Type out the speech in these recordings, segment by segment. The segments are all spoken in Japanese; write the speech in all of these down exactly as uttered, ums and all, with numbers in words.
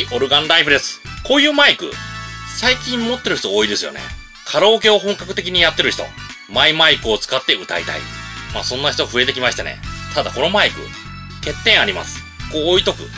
、オルガンライフです。こういうマイク、最近持ってる人多いですよね。カラオケを本格的にやってる人、マイマイクを使って歌いたい。まあそんな人増えてきましたね。ただこのマイク、欠点あります。こう置いとく。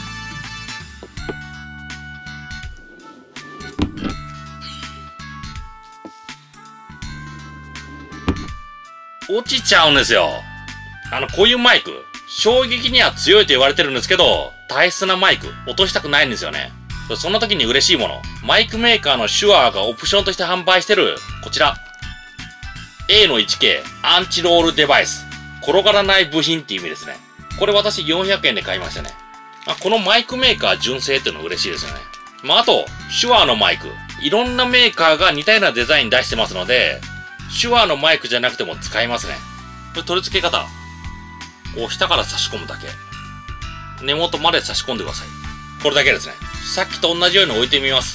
落ちちゃうんですよ。あの、こういうマイク、衝撃には強いと言われてるんですけど、大切なマイク、落としたくないんですよね。そんな時に嬉しいもの、マイクメーカーのシュアーがオプションとして販売してる、こちら。エー の ワンケー アンチロールデバイス。転がらない部品っていう意味ですね。これ私よんひゃくえんで買いましたね。まあ、このマイクメーカー純正っていうの嬉しいですよね。まあ、あと、シュアーのマイク。いろんなメーカーが似たようなデザイン出してますので、シュアーのマイクじゃなくても使えますね。これ取り付け方。こう下から差し込むだけ。根元まで差し込んでください。これだけですね。さっきと同じように置いてみます。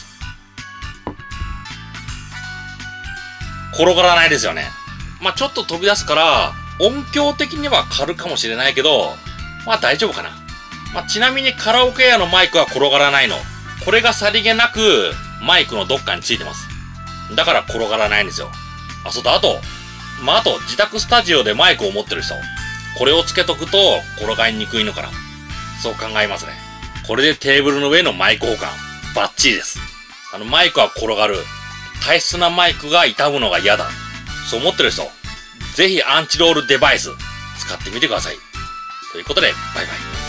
転がらないですよね。まあちょっと飛び出すから、音響的には軽かもしれないけど、まあ大丈夫かな。まあちなみにカラオケ屋のマイクは転がらないの。これがさりげなくマイクのどっかについてます。だから転がらないんですよ。あ、そうだ、あと、まああと自宅スタジオでマイクを持ってる人。これをつけとくと転がりにくいのかな。そう考えますね。これでテーブルの上のマイク保管、バッチリです。あのマイクは転がる。大切なマイクが傷むのが嫌だ。そう思ってる人、ぜひアンチロールデバイス使ってみてください。ということで、バイバイ。